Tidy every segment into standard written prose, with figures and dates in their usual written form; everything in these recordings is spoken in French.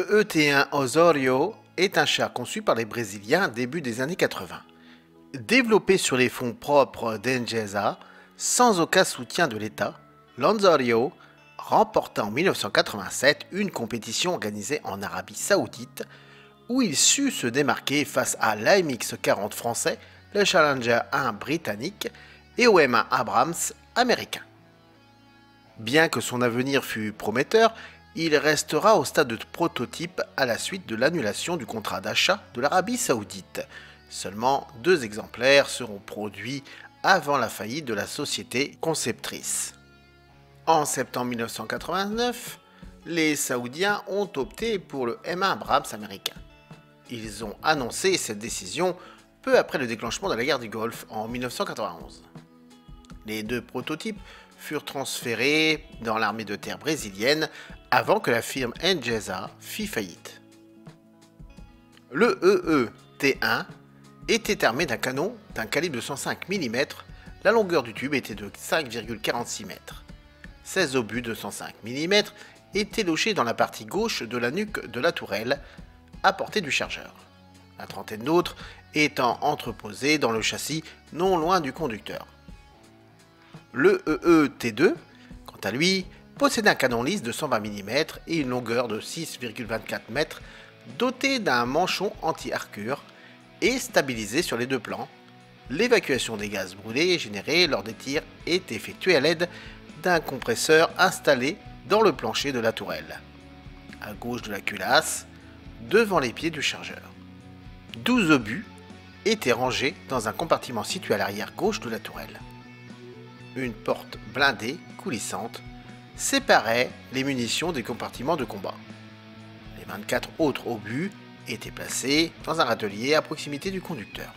Le ET1 Osório est un char conçu par les Brésiliens début des années 80. Développé sur les fonds propres d'Engesa, sans aucun soutien de l'État, l'Osório remporta en 1987 une compétition organisée en Arabie Saoudite où il sut se démarquer face à l'AMX-40 français, le Challenger 1 britannique et au M1 Abrams américain. Bien que son avenir fût prometteur, il restera au stade de prototype à la suite de l'annulation du contrat d'achat de l'Arabie Saoudite. Seulement 2 exemplaires seront produits avant la faillite de la société conceptrice. En septembre 1989, les Saoudiens ont opté pour le M1 Abrams américain. Ils ont annoncé cette décision peu après le déclenchement de la guerre du Golfe en 1991. Les 2 prototypes furent transférés dans l'armée de terre brésilienne avant que la firme Engesa fît faillite. Le EE-T1 était armé d'un canon d'un calibre de 105 mm, la longueur du tube était de 5,46 m. 16 obus de 105 mm étaient logés dans la partie gauche de la nuque de la tourelle, à portée du chargeur. La trentaine d'autres étant entreposés dans le châssis non loin du conducteur. Le EE-T2, quant à lui, possédait un canon lisse de 120 mm et une longueur de 6,24 m, doté d'un manchon anti-harcure et stabilisé sur les 2 plans. L'évacuation des gaz brûlés générés lors des tirs est effectuée à l'aide d'un compresseur installé dans le plancher de la tourelle, à gauche de la culasse, devant les pieds du chargeur. 12 obus étaient rangés dans un compartiment situé à l'arrière gauche de la tourelle. Une porte blindée, coulissante, séparait les munitions des compartiments de combat. Les 24 autres obus étaient placés dans un râtelier à proximité du conducteur.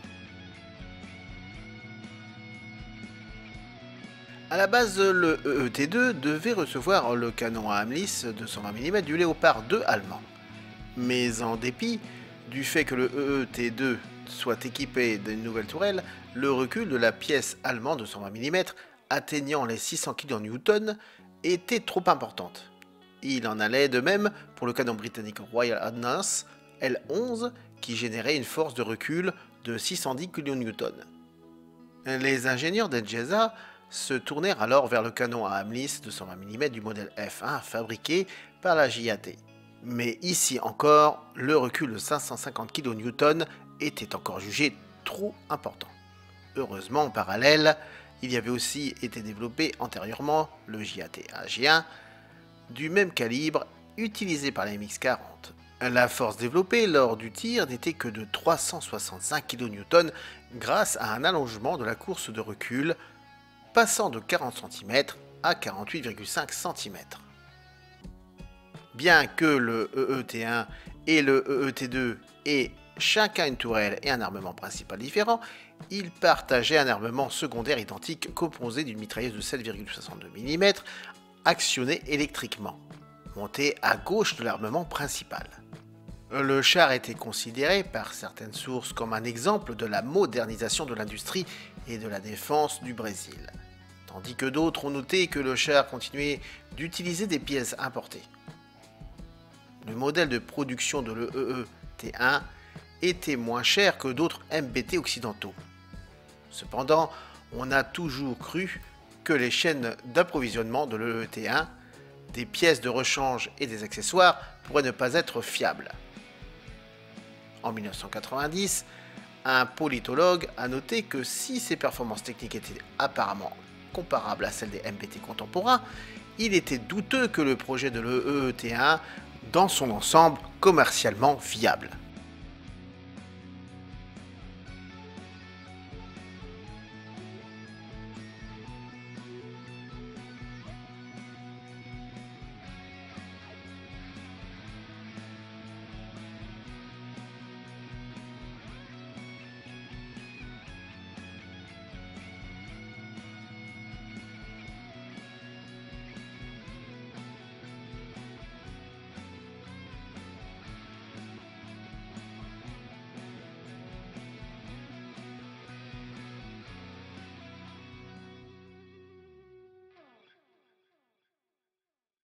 A la base, le EE-T2 devait recevoir le canon à âme lisse de 120 mm du Léopard 2 allemand. Mais en dépit du fait que le EE-T2 soit équipé d'une nouvelle tourelle, le recul de la pièce allemande de 120 mm, atteignant les 600 kN, était trop importante. Il en allait de même pour le canon britannique Royal Ordnance L11 qui générait une force de recul de 610 kN. Les ingénieurs d'Engesa se tournèrent alors vers le canon à âme lisse de 120 mm du modèle F1 fabriqué par la JAT. Mais ici encore, le recul de 550 kN était encore jugé trop important. Heureusement, en parallèle, il y avait aussi été développé antérieurement le JAT-AG1 du même calibre utilisé par la MX-40. La force développée lors du tir n'était que de 365 kN grâce à un allongement de la course de recul passant de 40 cm à 48,5 cm. Bien que le EE-T1 et le EE-T2 aient chacun une tourelle et un armement principal différent, ils partageaient un armement secondaire identique composé d'une mitrailleuse de 7,62 mm actionnée électriquement, montée à gauche de l'armement principal. Le char était considéré par certaines sources comme un exemple de la modernisation de l'industrie et de la défense du Brésil, tandis que d'autres ont noté que le char continuait d'utiliser des pièces importées. Le modèle de production de l'EE-T1 était moins cher que d'autres MBT occidentaux. Cependant, on a toujours cru que les chaînes d'approvisionnement de l'EE-T1, des pièces de rechange et des accessoires pourraient ne pas être fiables. En 1990, un politologue a noté que si ces performances techniques étaient apparemment comparables à celles des MBT contemporains, il était douteux que le projet de l'EE-T1 dans son ensemble commercialement viable.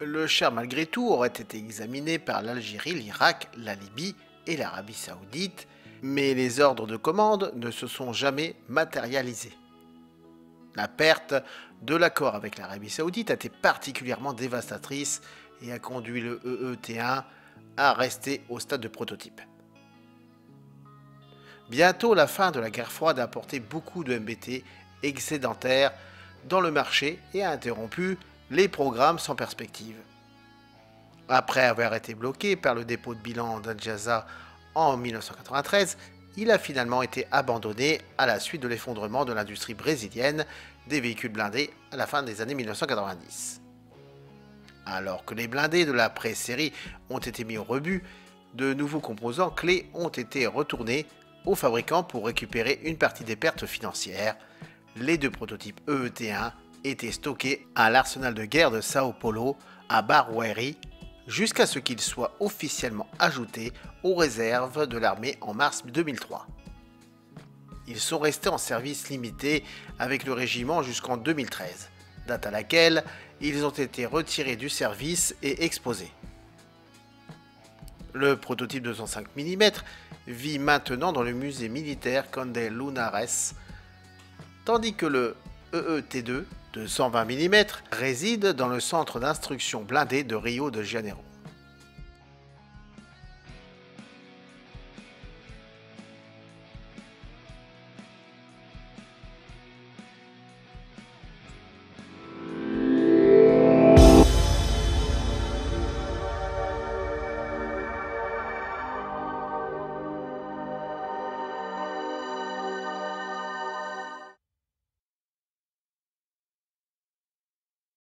Le char malgré tout aurait été examiné par l'Algérie, l'Irak, la Libye et l'Arabie Saoudite, mais les ordres de commande ne se sont jamais matérialisés. La perte de l'accord avec l'Arabie Saoudite a été particulièrement dévastatrice et a conduit le EET-1 à rester au stade de prototype. Bientôt, la fin de la guerre froide a apporté beaucoup de MBT excédentaires dans le marché et a interrompu les programmes sans perspective. Après avoir été bloqué par le dépôt de bilan d'Anjasa en 1993, il a finalement été abandonné à la suite de l'effondrement de l'industrie brésilienne des véhicules blindés à la fin des années 1990. Alors que les blindés de la pré-série ont été mis au rebut, de nouveaux composants clés ont été retournés aux fabricants pour récupérer une partie des pertes financières. Les deux prototypes EET-1 étaient stockés à l'arsenal de guerre de Sao Paulo à Barueri jusqu'à ce qu'ils soient officiellement ajoutés aux réserves de l'armée en mars 2003. Ils sont restés en service limité avec le régiment jusqu'en 2013, date à laquelle ils ont été retirés du service et exposés. Le prototype 205 mm vit maintenant dans le musée militaire Conde Lunares, tandis que le EET2 de 120 mm réside dans le centre d'instruction blindé de Rio de Janeiro.